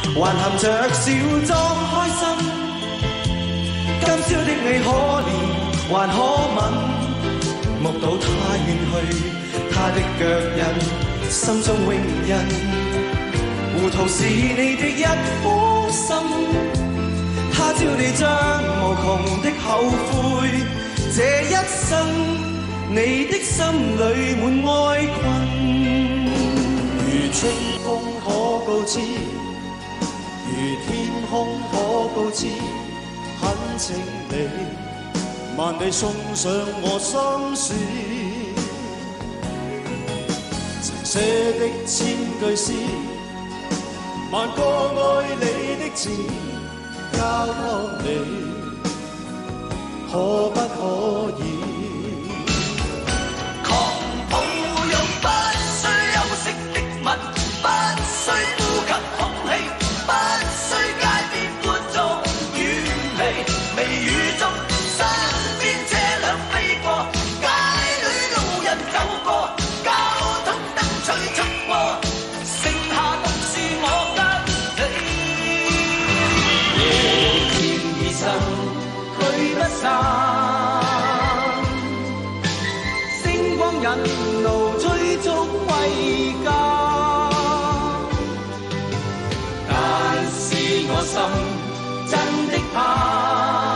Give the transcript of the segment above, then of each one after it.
還含着笑裝開心。今宵的你可憐還可吻，目睹他遠去，他的腳印，心中永印。糊塗是你的一顆心，他朝你將無窮的後悔，這一生你的心裏滿哀困。如清風可告知，如天空可告知，懇請你萬里送上我心事，曾寫的千句詩，萬個愛你的字交給你，可不可以？ 狂抱擁不需休息的吻，不需呼吸空氣，不需街邊觀眾遠離，微雨中身邊車輛飛過，街裏路人走過，交通燈取出過，剩下獨是我跟你。夜漸已深，驅不散。引路追逐歸家，但是我心真的怕，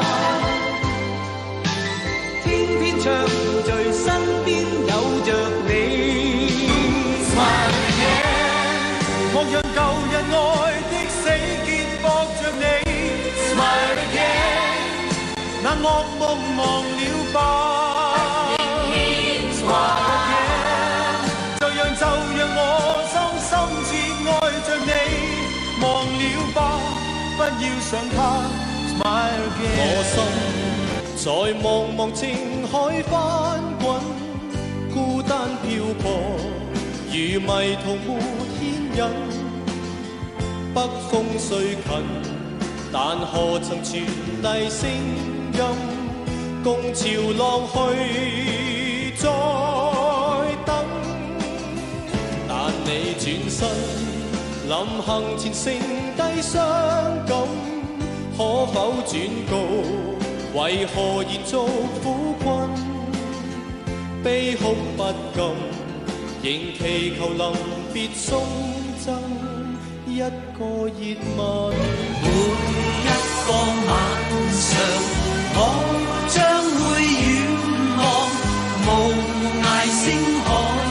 天天暢聚身邊有着你。Smile again， 莫讓舊日愛的死結駁着你。Smile again， 那惡夢忘了吧。就讓我心深切愛着你，忘了吧，不要想他 Smile again。 我心在茫茫情海翻滾，孤單漂泊，如迷途沒牽引。北風雖近，但何曾傳遞聲音，共潮浪去再等。但你轉身，臨行前剩低傷感，可否轉告？為何延續苦困？悲哭不禁，仍祈求臨別送贈一個熱吻。每一個晚上，我將會遠望無涯星海。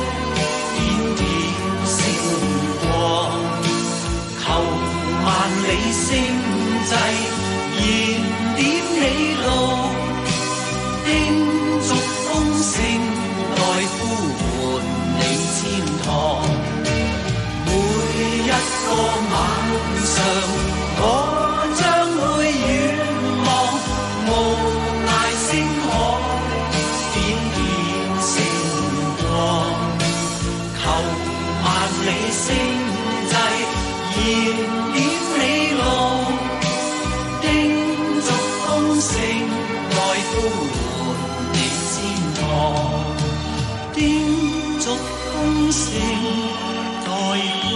萬里星際燃點喜路，叮囑風聲來呼喚你千趟。每一個晚上，我將會遠望無涯星海，點點星光，求萬里星際燃點喜路，叮囑風聲來呼喚你千趟，叮囑風聲來